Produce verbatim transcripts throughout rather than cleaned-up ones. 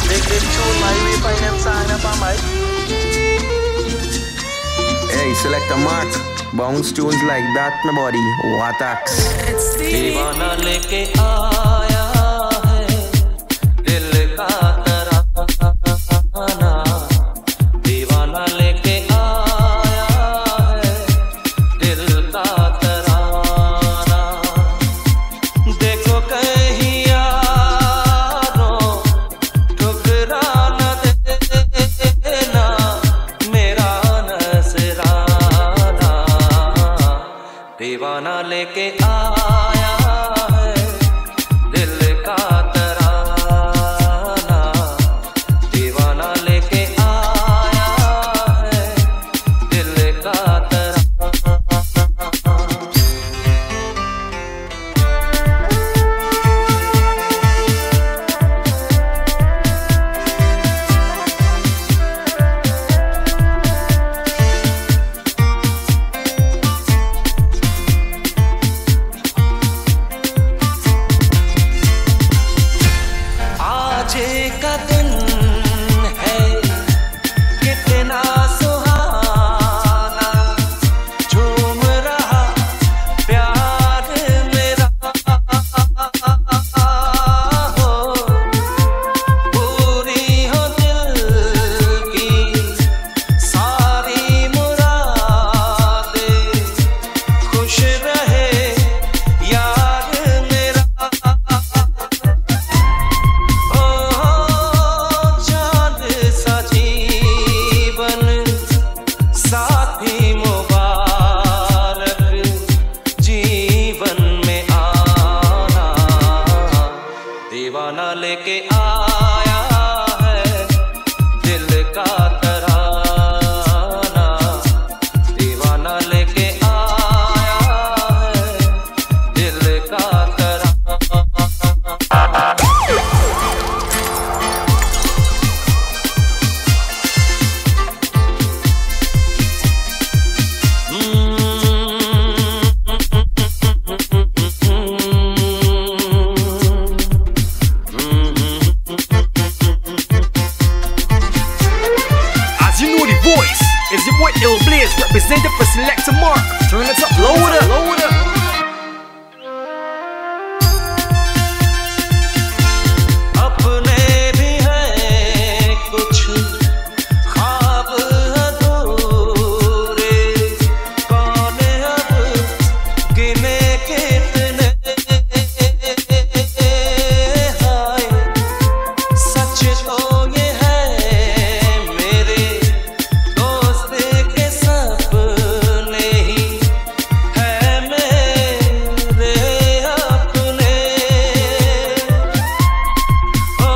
Big big tune, my we find them song up on my. Hey, select a mark. Bounce tunes like that, nobody. What acts? दीवाना लेके आया है दिल का तराना, दीवाना लेके आया है दिल का तराना। देखो कहीं यारों ठुकरा न देना मेरा नजराना, दीवाना लेके आया है दिल का तराना, दीवाना लेके आया है दिल का तराना। आज का दिन है कितना सुहाना, झूम रहा प्यार मेरा हो, पूरी हो दिल की सारी मुरादें, खुश रहे यार मेरा। चांद सा जीवन साथी मुबारक जीवन में आना, दीवाना लेके आया है दिल का तराना, दीवाना लेके आया है दिल का तराना। As you know, the voice is your boy Ill Blaze, represented for Select a Mark. Turn it up louder, louder. अपने भी हैं कुछ ख्वाब अधूरे, कौन अब गिने कितने, हाय सच तो ये है मेरे दोस्त के सपने ही है मेरे अपने। ओ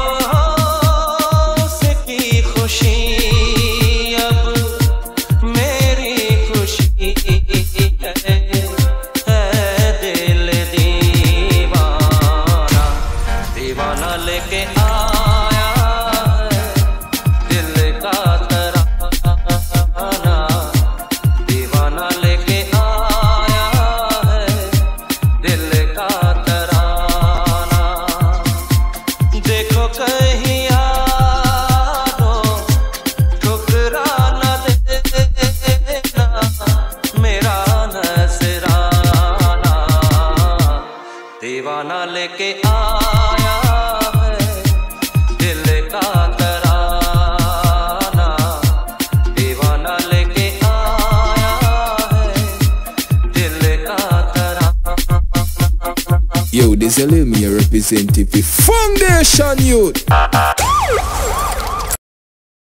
उसकी खुशी अब मेरी खुशी है, है दिल दीवाना, दीवाना लेके आया है दिल का तराना, दीवाना लेके आया है दिल का तराना। देखो कहीं यारों ठुकरा न देना मेरा नजराना, दीवाना लेके आया है दिल का तराना, दीवाना लेके आया है दिल का तराना। Yo, this is me representative Foundation Youth.